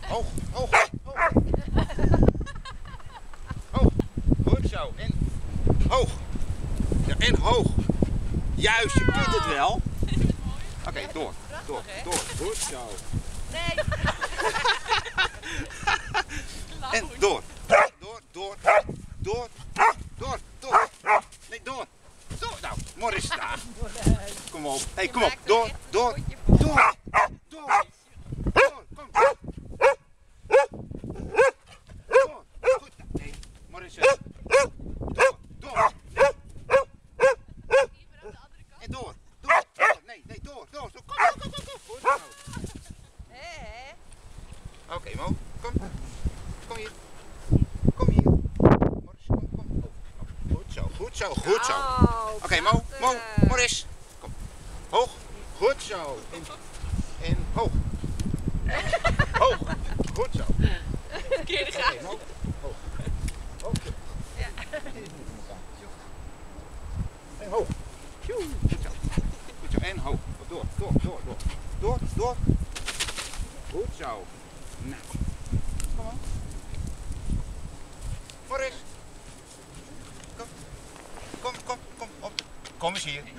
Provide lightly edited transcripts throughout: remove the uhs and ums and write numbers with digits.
Hoog, hoog, hoog. Hoog. Goed zo. En hoog. Ja, en hoog. Juist, je kunt het wel. Oké, door. Door. Goed zo. Nee. En door. Door. Nee, door. Nou, Morris, daar. Kom op. Hey, kom op. Door. Kom. Goed. Nee, Morris. Door. En door. Nee, door. Kom. Goed zo. Oké, Mo. Kom hier. Morris, kom. Goed zo. Oké, Mo, Morris. Kom. Hoog. Goed zo. En hoog. Hoog. Goed zo. Verkeerde graag. Oké, Mo. Hoog. En hoog. Goed zo. En hoog. Door. Goed zo. Nou. Kom op. Morris. Kom. Kom eens hier.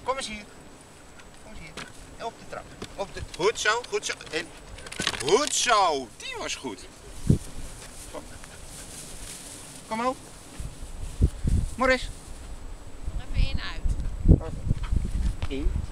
En op de trap. Goed zo. En goed zo. Die was goed. Kom op. Morris. Even in uit. In.